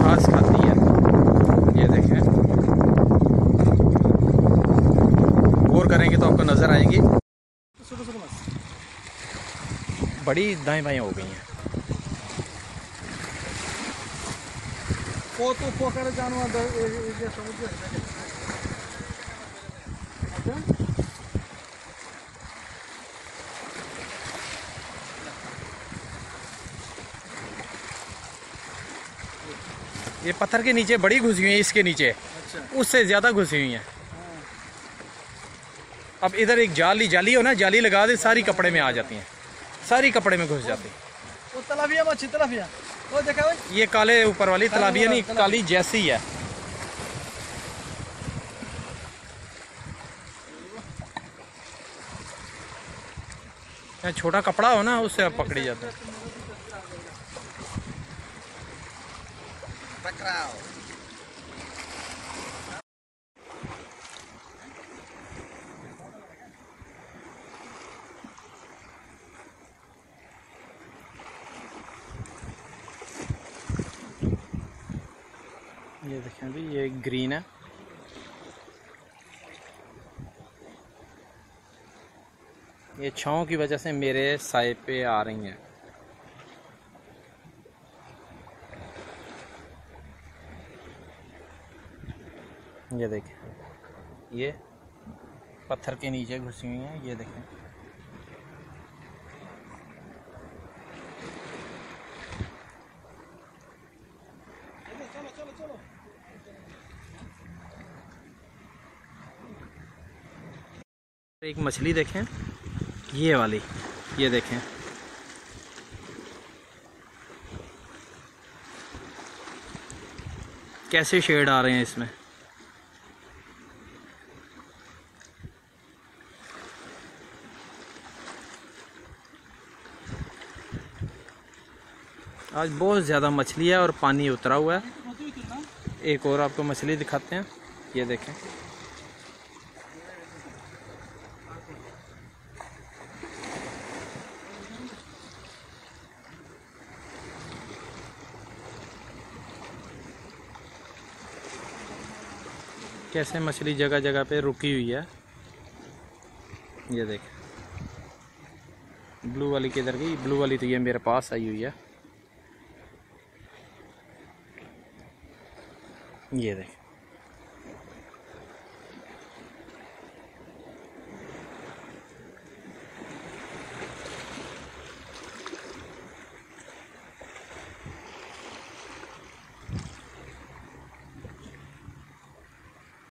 घास खाती है। ये देखें, गौर करेंगे तो आपको नजर आएंगी। बड़ी दाएं बाएं हो गई हैं। ये पत्थर के नीचे बड़ी घुसी हुई है, इसके नीचे। अच्छा। उससे ज्यादा घुसी हुई है। अब इधर एक जाली हो ना, जाली लगा दे, सारी कपड़े में आ जाती हैं, सारी कपड़े में घुस जाती है। वो तलाबिया मच्छी, तलाबिया वो देखा भाई, ये काले ऊपर वाली तलाबिया नहीं, काली जैसी है। छोटा कपड़ा हो ना, उससे आप पकड़ी जाते हैं। ये देखें अभी, ये ग्रीन है। ये छांव की वजह से मेरे साए पे आ रही हैं। ये देखें, ये पत्थर के नीचे घुसी हुई हैं। ये देखें, एक मछली देखें, ये वाली, ये देखें, कैसे शेड आ रहे हैं इसमें। आज बहुत ज़्यादा मछली है और पानी उतरा हुआ है। एक और आपको मछली दिखाते हैं, ये देखें। कैसे मछली जगह जगह पे रुकी हुई है। ये देखें, ब्लू वाली किधर गई? ब्लू वाली तो ये मेरे पास आई हुई है। ये देखें,